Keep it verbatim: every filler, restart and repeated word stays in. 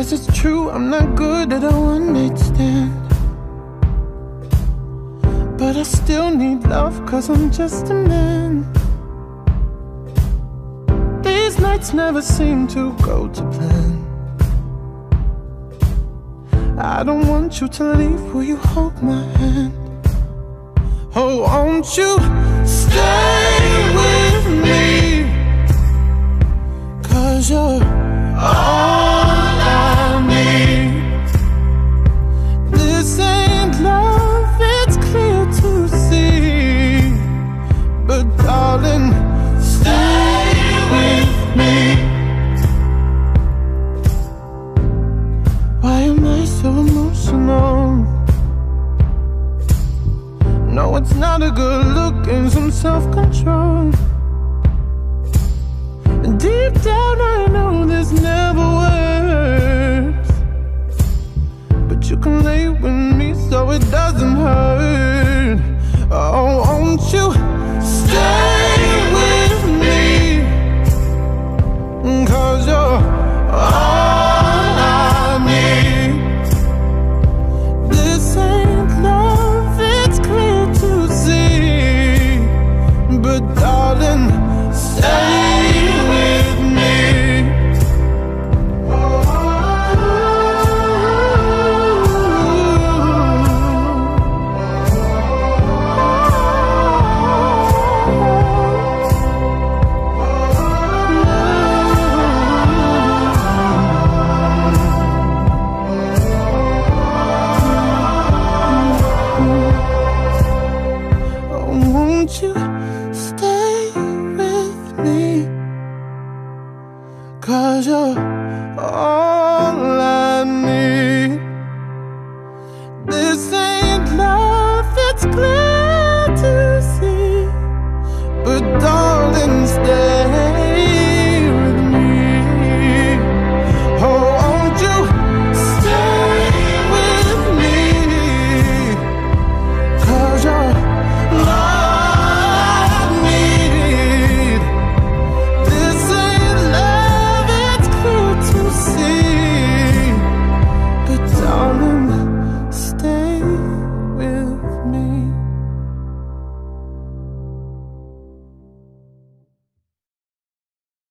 Guess it's true, I'm not good at a one-night stand, but I still need love, cause I'm just a man. These nights never seem to go to plan. I don't want you to leave, will you hold my hand? Oh, won't you stay with me? Cause you're all I need. This ain't love, it's clear to see, but darling, stay with me. Why am I so emotional? No, it's not a good look and some self-control. And deep down I know this never works, but you can lay with me so it doesn't hurt. Oh, won't you stay